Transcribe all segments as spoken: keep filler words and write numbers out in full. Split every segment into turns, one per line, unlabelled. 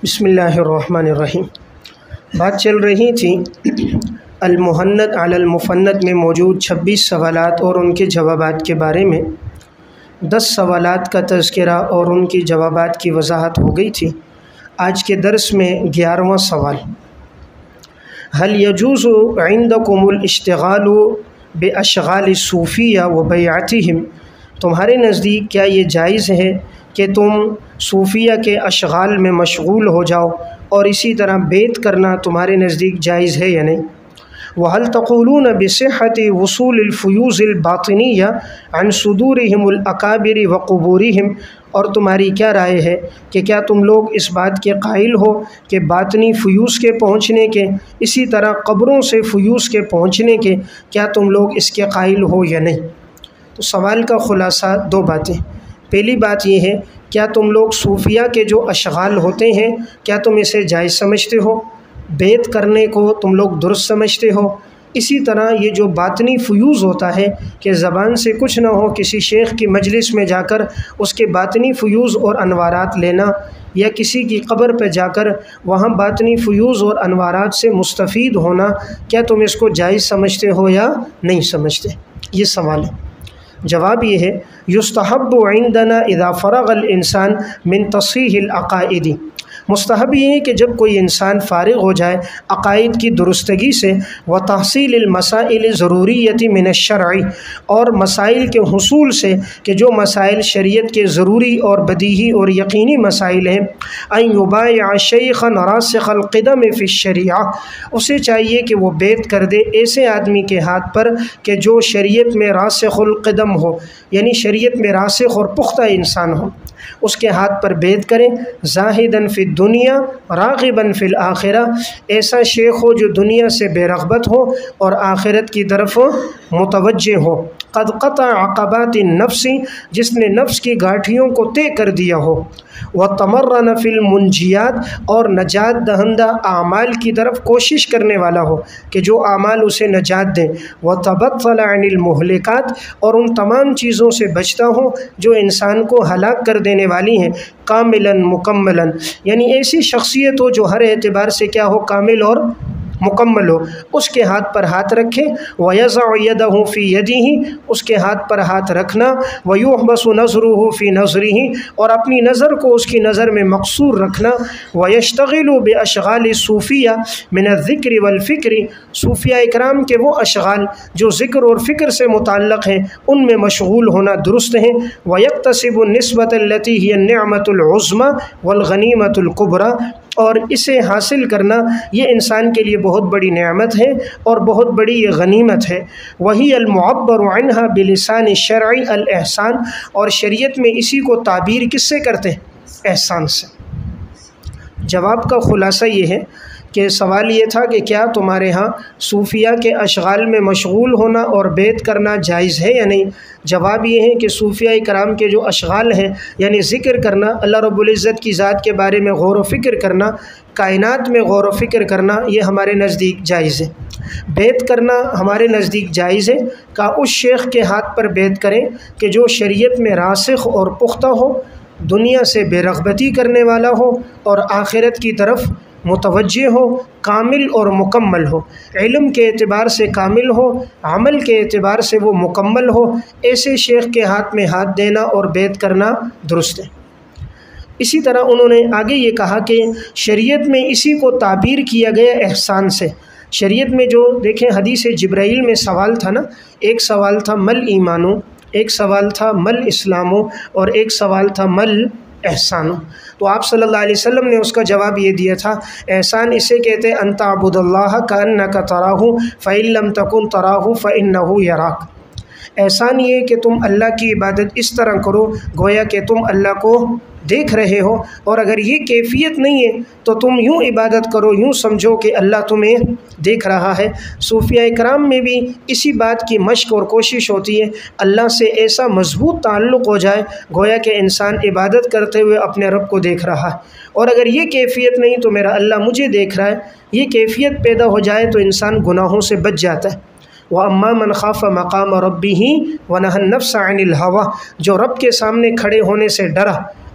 بسم اللہ الرحمن الرحیم۔ بات چل رہی تھی المحند علی المفند میں موجود چھبیس سوالات اور ان کے جوابات کے بارے میں۔ دس سوالات کا تذکرہ اور ان کے جوابات کی وضاحت ہو گئی تھی۔ آج کے درس میں گیارہواں سوال، هل يجوز عندكم الاشتغال باشغال الصوفیہ وبیعتهم؟ تمہارے نزدیک کیا یہ جائز ہے کہ تم صوفیہ کے اشغال میں مشغول ہو جاؤ اور اسی طرح بیعت کرنا تمہارے نزدیک جائز ہے یا نہیں؟ وَهَلْ تَقُولُونَ بِصِحَّةِ وُصُولِ الْفُيُوزِ الْبَاطِنِيَّةِ عَنْ صُدُورِهِمُ الْأَكَابِرِ وَقُبُورِهِمْ؟ اور تمہاری کیا رائے ہے کہ کیا تم لوگ اس بات کے قائل ہو کہ باطنی فیوز کے پہنچنے کے، اسی طرح قبروں سے فیوز کے پہنچنے کے، کیا تم لوگ اس کے قائل ہو یا نہیں؟ تو سوال کا خلاصہ دو باتیں۔ پہلی بات یہ ہے، کیا تم لوگ صوفیہ کے جو اشغال ہوتے ہیں کیا تم اسے جائز سمجھتے ہو؟ بیعت کرنے کو تم لوگ درست سمجھتے ہو؟ اسی طرح یہ جو باطنی فیوز ہوتا ہے کہ زبان سے کچھ نہ ہو، کسی شیخ کی مجلس میں جا کر اس کے باطنی فیوز اور انوارات لینا، یا کسی کی قبر پہ جا کر وہاں باطنی فیوز اور انوارات سے مستفید ہونا، کیا تم اس کو جائز سمجھتے ہو یا نہیں سمجھتے؟ یہ سوال ہے۔ جواب یہ ہے، یستحب عندنا اذا فرغ الانسان من تصحیح العقائد، مستحب یہ ہے کہ جب کوئی انسان فارغ ہو جائے عقائد کی درستگی سے، و تحصیل المسائل ضروریت من الشرع، اور مسائل کے حصول سے کہ جو مسائل شریعت کے ضروری اور بدیہی اور یقینی مسائل ہیں، ان یبایع شیخا راسخ القدم فی الشریعہ، اسے چاہیے کہ وہ بیعت کر دے ایسے آدمی کے ہاتھ پر کہ جو شریعت میں راسخ القدم ہو، یعنی شریعت میں راسخ اور پختہ انسان ہو، اس کے ہاتھ پر بیعت کریں۔ زاہداً فی الدنیا راغباً فی الآخرہ، ایسا شیخ ہو جو دنیا سے بے رغبت ہو اور آخرت کی طرف متوجہ ہو۔ قد قطع عقبات النفس، جس نے نفس کی گھاٹیوں کو طے کر دیا ہو۔ وتمرن فی المنجیات، اور نجات دہندہ اعمال کی طرف کوشش کرنے والا ہو کہ جو اعمال اسے نجات دیں۔ وتبطل عن المہلکات، اور ان تمام چیزوں سے بچتا ہو جو انسان کو ہلاک کر دینے والی ہیں۔ کاملاً مکملاً، یعنی ایسی شخصیت ہو جو ہر اعتبار سے کیا ہو، کامل اور مکمل ہو، اس کے ہاتھ پر ہاتھ رکھے۔ وَيَضَعُ يَدَهُ فِي يَدِهِ، اس کے ہاتھ پر ہاتھ رکھنا۔ وَيُحْبَسُ نَظْرُهُ فِي نَظْرِهِ، اور اپنی نظر کو اس کی نظر میں مقصور رکھنا۔ وَيَشْتَغِلُ بِأَشْغَالِ الصُّوفِيَّةِ مِنَ الذِّكْرِ وَالْفِكْرِ، صوفیہ اکرام کے وہ اشغال جو ذکر اور فکر سے متعلق ہیں ان میں مشغول ہونا درست ہیں۔ وَيَكْتَسِبُ النِّسْبَةَ الَّتِي هِيَ النِّعْمَةُ الْعُظْمَى وَالْغَنِيمَةُ الْكُبْرَى، اور اسے حاصل کرنا یہ انسان کے لیے بہت بڑی نعمت ہے اور بہت بڑی یہ غنیمت ہے۔ وہی المعبر عنہا بلسان الشرع الاحسان، اور شریعت میں اسی کو تعبیر کس سے کرتے ہیں؟ احسان سے۔ جواب کا خلاصہ یہ ہے کہ سوال یہ تھا کہ کیا تمہارے ہاں صوفیہ کے اشغال میں مشغول ہونا اور بیعت کرنا جائز ہے یا نہیں؟ جواب یہ ہے کہ صوفیہ کرام کے جو اشغال ہیں، یعنی ذکر کرنا، اللہ رب العزت کی ذات کے بارے میں غور و فکر کرنا، کائنات میں غور و فکر کرنا، یہ ہمارے نزدیک جائز ہے۔ بیعت کرنا ہمارے نزدیک جائز ہے کہ اس شیخ کے ہاتھ پر بیعت کریں کہ جو شریعت میں راسخ اور پختہ ہو، دنیا سے بے رغبتی کرنے والا ہو اور آخرت کی طرف متوجہ ہو، کامل اور مکمل ہو، علم کے اعتبار سے کامل ہو، عمل کے اعتبار سے وہ مکمل ہو، ایسے شیخ کے ہاتھ میں ہاتھ دینا اور بیعت کرنا درست ہے۔ اسی طرح انہوں نے آگے یہ کہا کہ شریعت میں اسی کو تعبیر کیا گیا احسان سے۔ شریعت میں جو دیکھیں حدیث جبرائیل میں سوال تھا نا، ایک سوال تھا مل ایمانو، ایک سوال تھا مل اسلامو، اور ایک سوال تھا مل احسانو۔ تو آپ صلی اللہ علیہ وسلم نے اس کا جواب یہ دیا تھا، احسان اسے کہتے ہیں ان تعبد اللہ کأنک تراہ فإن لم تکن تراہ فإنہ یراک۔ احسان یہ کہ تم اللہ کی عبادت اس طرح کرو گویا کہ تم اللہ کو دیکھ رہے ہو، اور اگر یہ کیفیت نہیں ہے تو تم یوں عبادت کرو، یوں سمجھو کہ اللہ تمہیں دیکھ رہا ہے۔ صوفیہ اکرام میں بھی اسی بات کی مشق اور کوشش ہوتی ہے، اللہ سے ایسا مضبوط تعلق ہو جائے گویا کہ انسان عبادت کرتے ہوئے اپنے رب کو دیکھ رہا ہے، اور اگر یہ کیفیت نہیں تو میرا اللہ مجھے دیکھ رہا ہے، یہ کیفیت پیدا ہو جائے تو انسان گناہوں سے بچ جاتا ہے۔ وَأَمَّا مَنْ خَافَ مَقَامَ رَبِّهِ وَنَهَى النَّفْسَ عَنِ الْهَوَىٰ، جو رب کے سامنے کھڑے ہونے سے ڈرا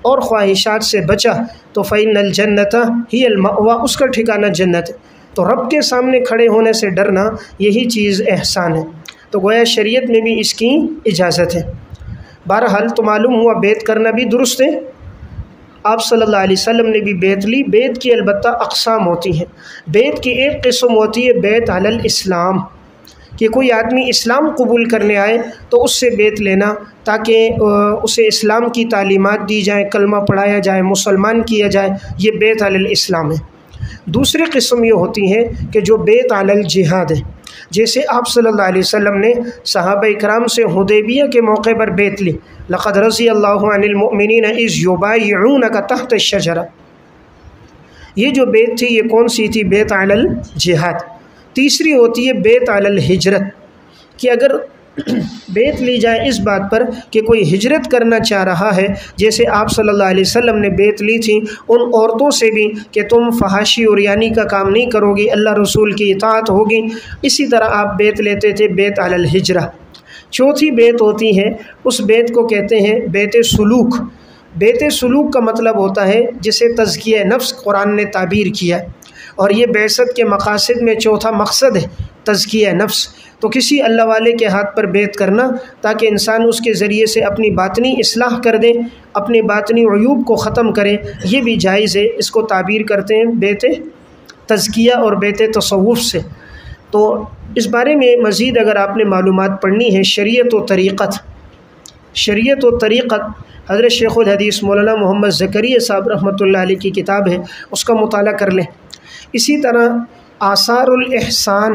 اور خواہشات سے بچا تو فإن الجنۃ ہی المأویٰ، اس کا ٹھکانہ جنت ہے۔ تو رب کے سامنے کھڑے ہونے سے ڈرنا یہی چیز احسان ہے، تو گویا شریعت میں بھی اس کی اجازت ہے۔ بہرحال تو معلوم ہوا بیعت کرنا بھی درست ہے، آپ صلی اللہ علیہ وسلم نے بھی بیعت لی۔ بیعت کی البتہ اقسام ہوتی ہیں۔ بیعت کی ایک قسم ہوتی ہے بیعت علی الاسلام، کہ کوئی آدمی اسلام قبول کرنے آئے تو اس سے بیعت لینا تاکہ اسے اسلام کی تعلیمات دی جائیں، کلمہ پڑھایا جائے، مسلمان کیا جائے، یہ بیعت علی الاسلام ہے۔ دوسری قسم یہ ہوتی ہے کہ جو بیعت علی الجہاد ہے، جیسے آپ صلی اللہ علیہ وسلم نے صحابہ اکرام سے حدیبیہ کے موقع پر بیعت لی، لقد رضی اللہ عن المؤمنین اذ یبایعونک تحت الشجرہ، یہ جو بیعت تھی یہ کون سی تھی؟ بیعت علی الجہاد۔ تیسری ہوتی ہے بیعت علی الہجرت، کہ اگر بیعت لی جائے اس بات پر کہ کوئی ہجرت کرنا چاہ رہا ہے، جیسے آپ صلی اللہ علیہ وسلم نے بیعت لی تھی ان عورتوں سے بھی کہ تم فحاشی اور یعنی کا کام نہیں کرو گی، اللہ رسول کی اطاعت ہوگی، اسی طرح آپ بیعت لیتے تھے بیعت علی الہجرہ۔ چوتھی بیعت ہوتی ہے، اس بیعت کو کہتے ہیں بیعت سلوک۔ بیعت سلوک کا مطلب ہوتا ہے جسے تزکیہ نفس قرآن نے تعبیر کیا، اور یہ بعثت کے مقاصد میں چوتھا مقصد ہے تزکیہ نفس۔ تو کسی اللہ والے کے ہاتھ پر بیعت کرنا تاکہ انسان اس کے ذریعے سے اپنی باطنی اصلاح کر دے، اپنی باطنی عیوب کو ختم کرے، یہ بھی جائز ہے۔ اس کو تعبیر کرتے ہیں بیعت تزکیہ اور بیعت تصوف سے۔ تو اس بارے میں مزید اگر آپ نے معلومات پڑھنی ہے، شریعت و طریقت، شریعت و طریقت حضرت شیخ الحدیث مولانا محمد زکریا صاحب رحمۃ اللہ علیہ کی کتاب ہے، اس کا مطالعہ کر لیں۔ اسی طرح آثار الاحسان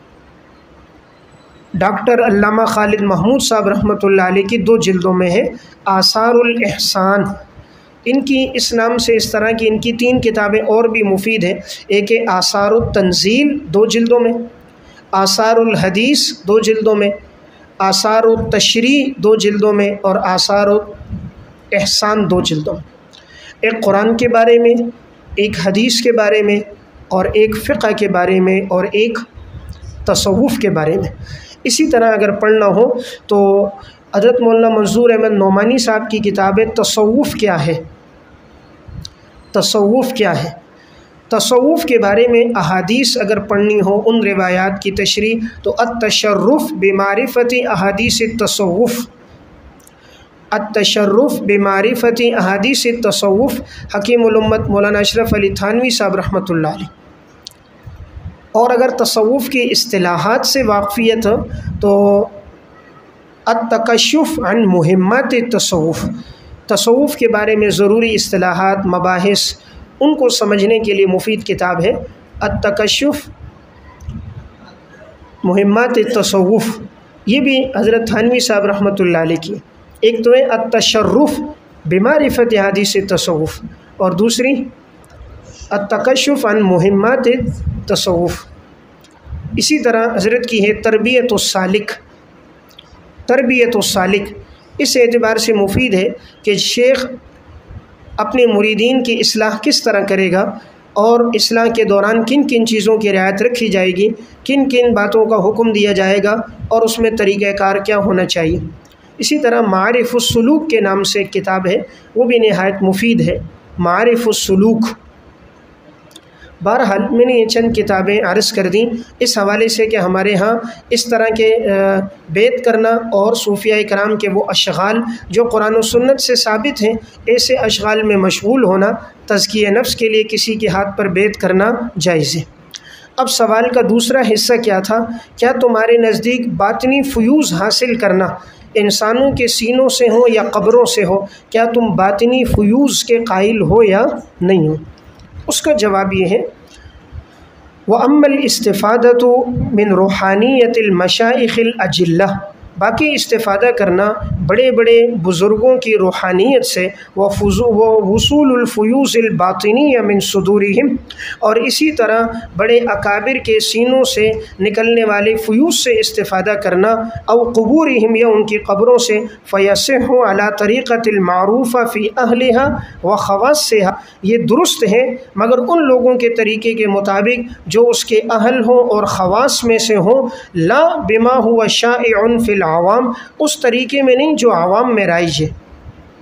ڈاکٹر علامہ خالد محمود صاحب رحمۃ اللہ علیہ کی دو جلدوں میں ہے، آثار الاحسان۔ ان کی اس نام سے اس طرح کی ان کی تین کتابیں اور بھی مفید ہیں، ایک ہے آثار التنزیل دو جلدوں میں، آثار الحدیث دو جلدوں میں، آثار التشریع دو جلدوں میں، اور آثار الاحسان دو جلدوں میں۔ ایک قرآن کے بارے میں، ایک حدیث کے بارے میں، اور ایک فقہ کے بارے میں، اور ایک تصوف کے بارے میں۔ اسی طرح اگر پڑھنا ہو تو حضرت مولانا منظور احمد نعمانی صاحب کی کتاب ہے تصوف کیا ہے، تصوف کیا ہے، تصوف کے بارے میں احادیث اگر پڑھنی ہو، ان روایات کی تشریح، تو التشرف بمعرفت احادیث التصوف، التشرف بمعرفت احادیث التصوف، حکیم الامت مولانا اشرف علی تھانوی صاحب رحمۃ اللہ علیہ۔ اور اگر تصوف کی اصطلاحات سے واقفیت ہو تو التکشف عن مہمات التصوف، تصوف کے بارے میں ضروری اصطلاحات، مباحث، ان کو سمجھنے کے لیے مفید کتاب ہے التکشف مہمات التصوف، یہ بھی حضرت تھانوی صاحب رحمۃ اللہ علیہ کی۔ ایک تو ہے التشرف بمعرفت احادیث التصوف، اور دوسری التکشف عن مہمات التصوف۔ اسی طرح حضرت کی ہے تربیت السالک، تربیت السالک اس اعتبار سے مفید ہے کہ شیخ اپنے مریدین کی اصلاح کس طرح کرے گا، اور اصلاح کے دوران کن کن چیزوں کی رعایت رکھی جائے گی، کن کن باتوں کا حکم دیا جائے گا، اور اس میں طریقہ کار کیا ہونا چاہیے۔ اسی طرح معارف السلوک کے نام سے ایک کتاب ہے، وہ بھی نہایت مفید ہے، معارف السلوک۔ بہرحال میں نے یہ چند کتابیں عرض کر دیں اس حوالے سے کہ ہمارے ہاں اس طرح کے بیعت کرنا اور صوفیاء کرام کے وہ اشغال جو قرآن و سنت سے ثابت ہیں، ایسے اشغال میں مشغول ہونا تزکیہ نفس کے لیے کسی کے ہاتھ پر بیعت کرنا جائز ہے۔ اب سوال کا دوسرا حصہ کیا تھا، کیا تمہارے نزدیک باطنی فیوز حاصل کرنا انسانوں کے سینوں سے ہو یا قبروں سے ہو، کیا تم باطنی فیوز کے قائل ہو یا نہیں ہو؟ اس کا جواب یہ ہے، وَأَمَّا الْإِسْتِفَادَةُ مِنْ رُوحَانِيَّةِ الْمَشَائِخِ الْأَجِلَّةِ، باقی استفادہ کرنا بڑے بڑے بزرگوں کی روحانیت سے، وصول الفیوز الباطنیہ من صدورہم، اور اسی طرح بڑے اکابر کے سینوں سے نکلنے والے فیوز سے استفادہ کرنا، او قبورہم یا ان کی قبروں سے، فیصح علی طریقۃ المعروفہ فی اہلہا و خواصہا، یہ درست ہے مگر ان لوگوں کے طریقے کے مطابق جو اس کے اہل ہوں اور خواص میں سے ہوں، لا بما هو شائع فی عوام، اس طریقے میں نہیں جو عوام میں رائج ہے،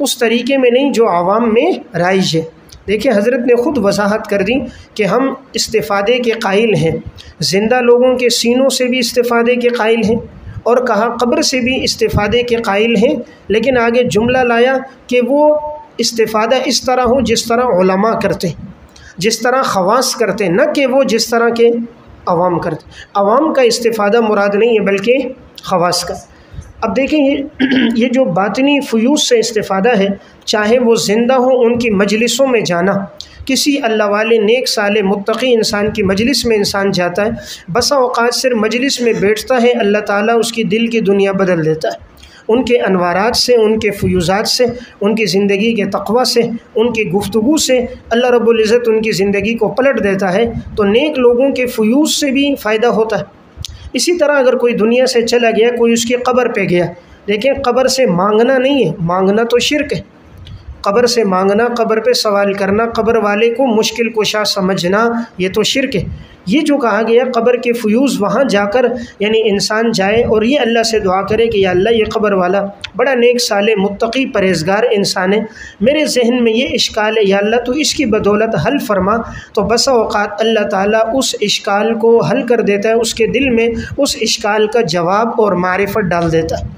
اس طریقے میں نہیں جو عوام میں رائج ہے۔ دیکھیں حضرت نے خود وضاحت کر دی کہ ہم استفادے کے قائل ہیں، زندہ لوگوں کے سینوں سے بھی استفادے کے قائل ہیں، اور کہا قبر سے بھی استفادے کے قائل ہیں، لیکن آگے جملہ لایا کہ وہ استفادہ اس طرح ہو جس طرح علماء کرتے ہیں، جس طرح خواص کرتے ہیں، نہ کہ وہ جس طرح کے عوام کرتے ہیں۔ عوام کا استفادہ مراد نہیں ہے بلکہ خواص کا۔ اب دیکھیں یہ یہ جو باطنی فیوز سے استفادہ ہے، چاہے وہ زندہ ہوں، ان کی مجلسوں میں جانا، کسی اللہ والے نیک صالح متقی انسان کی مجلس میں انسان جاتا ہے، بسا اوقات صرف مجلس میں بیٹھتا ہے، اللہ تعالیٰ اس کی دل کی دنیا بدل دیتا ہے، ان کے انوارات سے، ان کے فیوزات سے، ان کی زندگی کے تقوی سے، ان کی گفتگو سے اللہ رب العزت ان کی زندگی کو پلٹ دیتا ہے۔ تو نیک لوگوں کے فیوز سے بھی فائدہ ہوتا ہے۔ اسی طرح اگر کوئی دنیا سے چلا گیا، کوئی اس کی قبر پہ گیا، دیکھیں قبر سے مانگنا نہیں ہے، مانگنا تو شرک ہے۔ قبر سے مانگنا، قبر پہ سوال کرنا، قبر والے کو مشکل کشا سمجھنا، یہ تو شرک ہے۔ یہ جو کہا گیا قبر کے فیوز، وہاں جا کر یعنی انسان جائے اور یہ اللہ سے دعا کرے کہ یا اللہ یہ قبر والا بڑا نیک صالح متقی پرہیزگار انسان ہے، میرے ذہن میں یہ اشکال ہے، یا اللہ تو اس کی بدولت حل فرما، تو بسا اوقات اللہ تعالیٰ اس اشکال کو حل کر دیتا ہے، اس کے دل میں اس اشکال کا جواب اور معرفت ڈال دیتا ہے۔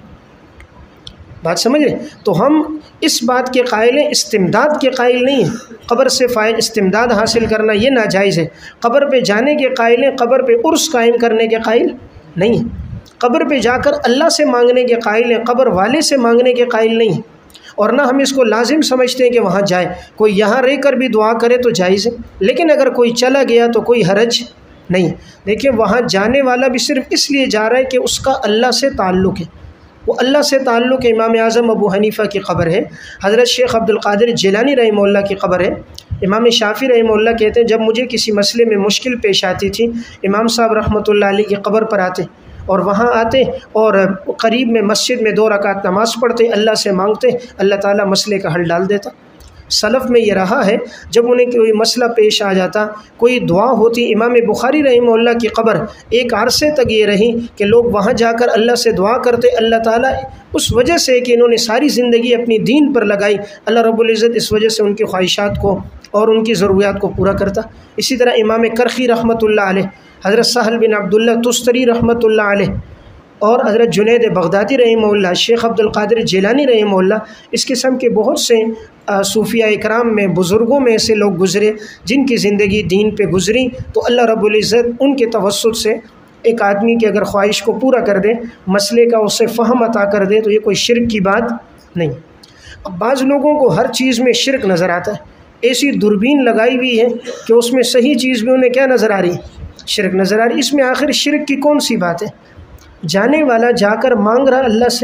بات سمجھ رہے؟ تو ہم اس بات کے قائل ہیں، استمداد کے قائل نہیں ہیں، قبر سے فائد استمداد حاصل کرنا یہ ناجائز ہے۔ قبر پہ جانے کے قائل ہیں، قبر پہ عرس قائم کرنے کے قائل نہیں ہیں۔ قبر پہ جا کر اللہ سے مانگنے کے قائل ہیں، قبر والے سے مانگنے کے قائل نہیں ہیں، اور نہ ہم اس کو لازم سمجھتے ہیں کہ وہاں جائے، کوئی یہاں رہ کر بھی دعا کرے تو جائز ہے، لیکن اگر کوئی چلا گیا تو کوئی حرج نہیں۔ دیکھیں وہاں جانے والا بھی صرف اس لیے جا رہا ہے کہ اس کا اللہ سے تعلق ہے، وہ اللہ سے تعلق ہے۔ امام اعظم ابو حنیفہ کی قبر ہے، حضرت شیخ عبد القادر جیلانی رحمہ اللہ کی قبر ہے، امام شافعی رحمہ اللہ کہتے ہیں جب مجھے کسی مسئلے میں مشکل پیش آتی تھی، امام صاحب رحمۃ اللہ علیہ کی قبر پر آتے اور وہاں آتے اور قریب میں مسجد میں دو رکعت نماز پڑھتے، اللہ سے مانگتے، اللہ تعالیٰ مسئلے کا حل ڈال دیتا۔ سلف میں یہ رہا ہے، جب انہیں کوئی مسئلہ پیش آ جاتا، کوئی دعا ہوتی، امام بخاری رحمہ اللہ کی قبر ایک عرصے تک یہ رہی کہ لوگ وہاں جا کر اللہ سے دعا کرتے، اللہ تعالیٰ اس وجہ سے کہ انہوں نے ساری زندگی اپنی دین پر لگائی، اللہ رب العزت اس وجہ سے ان کی خواہشات کو اور ان کی ضروریات کو پورا کرتا۔ اسی طرح امام کرخی رحمۃ اللہ علیہ، حضرت سہل بن عبداللہ تستری رحمۃ اللہ علیہ، اور حضرت جنید بغدادی رحمہ اللہ، شیخ عبد القادر جیلانی رحمہ اللہ، اس قسم کے بہت سے صوفیاء اکرام میں، بزرگوں میں ایسے لوگ گزرے جن کی زندگی دین پہ گزری، تو اللہ رب العزت ان کے توسط سے ایک آدمی کی اگر خواہش کو پورا کر دے، مسئلے کا اسے فہم عطا کر دے، تو یہ کوئی شرک کی بات نہیں۔ اب بعض لوگوں کو ہر چیز میں شرک نظر آتا ہے، ایسی دوربین لگائی ہوئی ہے کہ اس میں صحیح چیز بھی انہیں کیا نظر آ رہی ہے؟ شرک نظر آ رہی ہے۔ اس میں آخر شرک کی کون سی بات ہے؟ جانے والا جا کر مانگ رہا اللہ سے،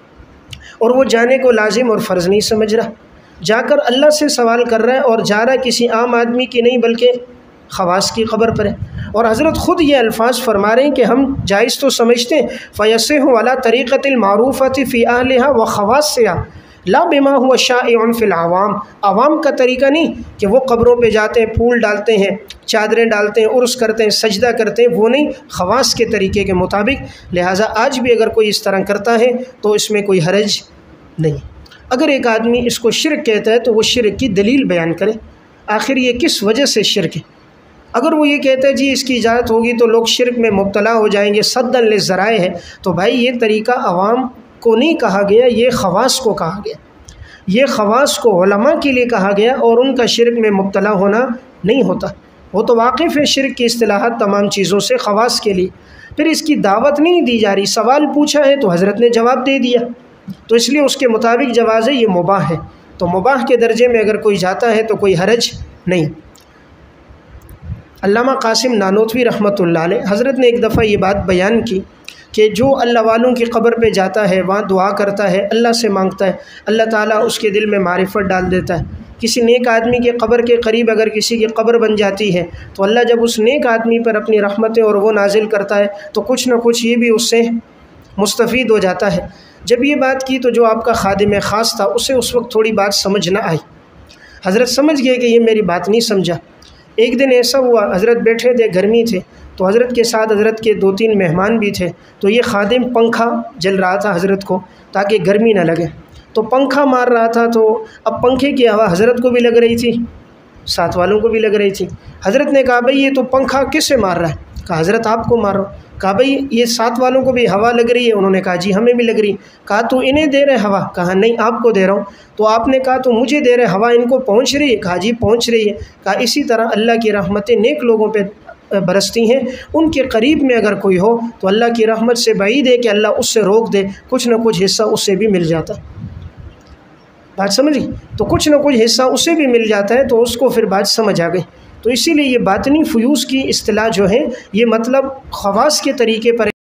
اور وہ جانے کو لازم اور فرض نہیں سمجھ رہا، جا کر اللہ سے سوال کر رہا ہے اور جا رہا کسی عام آدمی کی نہیں بلکہ خواص کی قبر پر ہے۔ اور حضرت خود یہ الفاظ فرما رہے ہیں کہ ہم جائز تو سمجھتے ہیں، فَيَصِحُ عَلَى طَرِيقَةِ الْمَعْرُوفَةِ فِي أَهْلِهَا وَخَوَاصِّهَا لا بما هو شائع فی العوام۔ عوام کا طریقہ نہیں کہ وہ قبروں پہ جاتے ہیں، پھول ڈالتے ہیں، چادریں ڈالتے ہیں، عرس کرتے ہیں، سجدہ کرتے ہیں، وہ نہیں، خواص کے طریقے کے مطابق۔ لہٰذا آج بھی اگر کوئی اس طرح کرتا ہے تو اس میں کوئی حرج نہیں۔ اگر ایک آدمی اس کو شرک کہتا ہے تو وہ شرک کی دلیل بیان کرے، آخر یہ کس وجہ سے شرک ہے۔ اگر وہ یہ کہتا ہے جی اس کی اجازت ہوگی تو لوگ شرک میں مبتلا ہو جائیں گے، صدًا للذرائع ہے، تو بھائی یہ طریقہ عوام کو نہیں کہا گیا، یہ خواص کو کہا گیا، یہ خواص کو علماء کے لیے کہا گیا، اور ان کا شرک میں مبتلا ہونا نہیں ہوتا، وہ تو واقف ہے شرک کی اصطلاحات تمام چیزوں سے، خواص کے لیے۔ پھر اس کی دعوت نہیں دی جا رہی، سوال پوچھا ہے تو حضرت نے جواب دے دیا، تو اس لیے اس کے مطابق جواز ہے، یہ مباح ہے، تو مباح کے درجے میں اگر کوئی جاتا ہے تو کوئی حرج نہیں۔ علامہ قاسم نانوتوی رحمۃ اللہ علیہ، حضرت نے ایک دفعہ یہ بات بیان کی کہ جو اللہ والوں کی قبر پہ جاتا ہے، وہاں دعا کرتا ہے، اللہ سے مانگتا ہے، اللہ تعالیٰ اس کے دل میں معرفت ڈال دیتا ہے۔ کسی نیک آدمی کے قبر کے قریب اگر کسی کی قبر بن جاتی ہے تو اللہ جب اس نیک آدمی پر اپنی رحمتیں اور وہ نازل کرتا ہے تو کچھ نہ کچھ یہ بھی اس سے مستفید ہو جاتا ہے۔ جب یہ بات کی تو جو آپ کا خادم خاص تھا اسے اس وقت تھوڑی بات سمجھ نہ آئی، حضرت سمجھ گئے کہ یہ میری بات نہیں سمجھا۔ ایک دن ایسا ہوا، حضرت بیٹھے تھے، گرمی تھے، تو حضرت کے ساتھ حضرت کے دو تین مہمان بھی تھے، تو یہ خادم پنکھا جل رہا تھا حضرت کو تاکہ گرمی نہ لگے، تو پنکھا مار رہا تھا، تو اب پنکھے کی ہوا حضرت کو بھی لگ رہی تھی، ساتھ والوں کو بھی لگ رہی تھی۔ حضرت نے کہا بھئی یہ تو پنکھا کس سے مار رہا ہے؟ کہا حضرت آپ کو مار رہا ہوں۔ کہا بھئی یہ ساتھ والوں کو بھی ہوا لگ رہی ہے؟ انہوں نے کہا جی ہمیں بھی لگ رہی۔ کہا تو انہیں دے رہے ہوا؟ کہا نہیں آپ کو دے رہا ہوں۔ تو آپ نے کہا تو مجھے دے رہے ہوا ان کو پہنچ رہی ہے؟ کہا جی پہنچ رہی ہے۔ کہا اسی طرح اللہ کی رحمتیں نیک لوگوں پہ برستی ہیں، ان کے قریب میں اگر کوئی ہو تو اللہ کی رحمت سے بعید ہے کہ اللہ اس سے روک دے، کچھ نہ کچھ حصہ اس سے بھی مل جاتا ہے۔ بات سمجھی؟ تو کچھ نہ کچھ حصہ اسے بھی مل جاتا ہے، تو اس کو پھر بات سمجھ آ گئی۔ تو اسی لیے یہ باطنی فیوز کی اصطلاح جو ہے یہ مطلب خواص کے طریقے پر